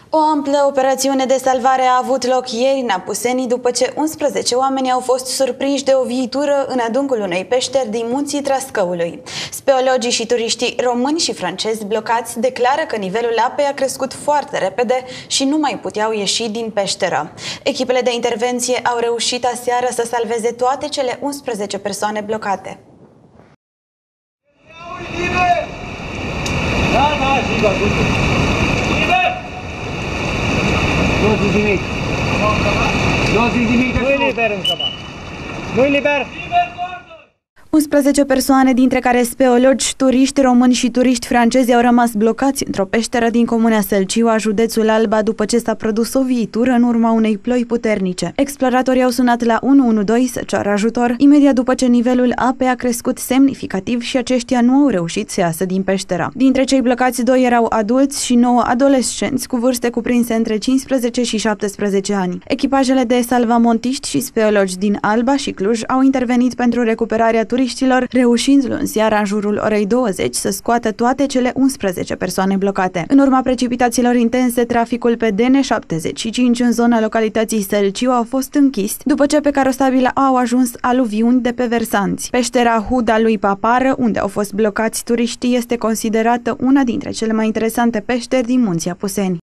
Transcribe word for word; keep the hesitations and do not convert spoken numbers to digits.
O amplă operațiune de salvare a avut loc ieri în Apuseni după ce unsprezece oameni au fost surprinși de o viitură în adâncul unei peșteri din munții Trascăului. Speologii și turiștii români și francezi blocați declară că nivelul apei a crescut foarte repede și nu mai puteau ieși din peșteră. Echipele de intervenție au reușit aseară să salveze toate cele unsprezece persoane blocate. Da, da, sigur, liber! Nu-i nimic. Nu-i nimic. Nu-i liber încă, mă. Nu-i liber. unsprezece persoane, dintre care speologi, turiști români și turiști francezi, au rămas blocați într-o peșteră din comuna Sălciua, județul Alba, după ce s-a produs o viitură în urma unei ploi puternice. Exploratorii au sunat la unu unu doi să ceară ajutor, imediat după ce nivelul apei a crescut semnificativ și aceștia nu au reușit să iasă din peșteră. Dintre cei blocați, doi erau adulți și nouă adolescenți cu vârste cuprinse între cincisprezece și șaptesprezece ani. Echipajele de salvamontiști și speologi din Alba și Cluj au intervenit pentru recuperarea turiștilor, reușind luni seara în jurul orei douăzeci să scoată toate cele unsprezece persoane blocate. În urma precipitațiilor intense, traficul pe D N șaptezeci și cinci în zona localității Sălciu a fost închis, după ce pe carosabilă au ajuns aluviuni de pe versanți. Peștera Huda lui Papară, unde au fost blocați turiștii, este considerată una dintre cele mai interesante peșteri din munții Apuseni.